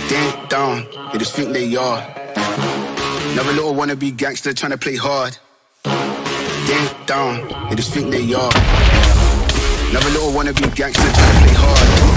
Ding dong, they just think they are. Another little wannabe gangster trying to play hard. Ding dong, they just think they are. Another little wannabe gangster trying to play hard.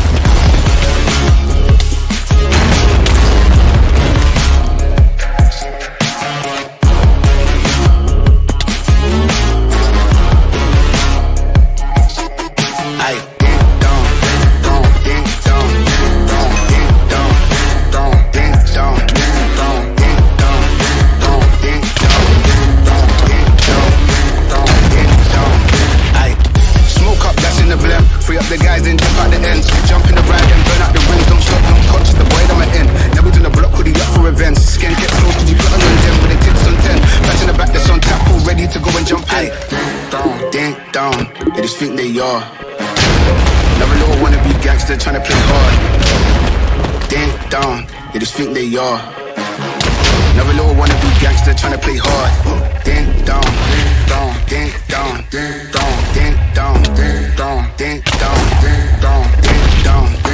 Free up the guys and jump out the ends. Jump in the ride and burn out the rims. Don't stop, don't touch the boy that I'm in. Never done a block, hoodie up for events. Skin gets close, cause you put on them with the tips on 10. Back in the back, that's on tap, all ready to go and jump in. Ding dong, they just think they are. Another little wannabe gangster trying to play hard. Ding dong, they just think they are. Another little wannabe gangster trying to play hard. Ding dong, ding dong, ding dong, ding dong, ding dong, ding dong, ding dong, ding dong, ding dong.